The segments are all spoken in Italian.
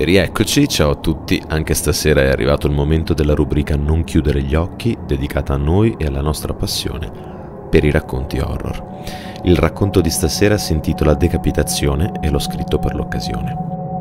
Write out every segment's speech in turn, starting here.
E rieccoci, ciao a tutti, anche stasera è arrivato il momento della rubrica Non chiudere gli occhi, dedicata a noi e alla nostra passione per i racconti horror. Il racconto di stasera si intitola Decapitazione e l'ho scritto per l'occasione.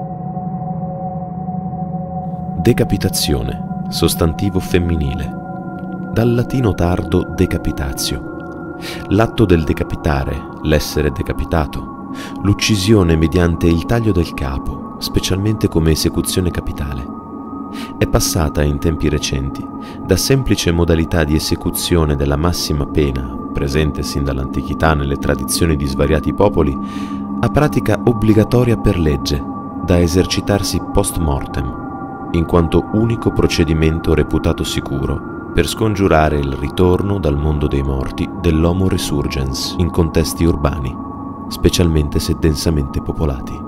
Decapitazione, sostantivo femminile, dal latino tardo decapitatio, l'atto del decapitare, l'essere decapitato, l'uccisione mediante il taglio del capo, specialmente come esecuzione capitale. È passata in tempi recenti da semplice modalità di esecuzione della massima pena, presente sin dall'antichità nelle tradizioni di svariati popoli, a pratica obbligatoria per legge, da esercitarsi post mortem, in quanto unico procedimento reputato sicuro per scongiurare il ritorno dal mondo dei morti dell'homo resurgens in contesti urbani, specialmente se densamente popolati.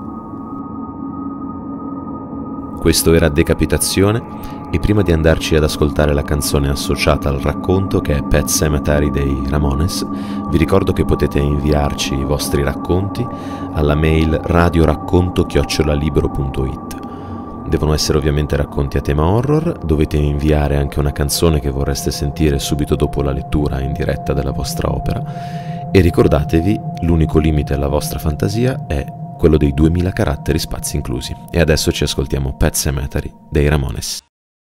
Questo era Decapitazione, e prima di andarci ad ascoltare la canzone associata al racconto, che è Pet Sematary dei Ramones, vi ricordo che potete inviarci i vostri racconti alla mail radioracconto@libero.it. Devono essere ovviamente racconti a tema horror, dovete inviare anche una canzone che vorreste sentire subito dopo la lettura in diretta della vostra opera, e ricordatevi, l'unico limite alla vostra fantasia è quello dei 2000 caratteri, spazi inclusi. E adesso ci ascoltiamo Pet Sematary dei Ramones.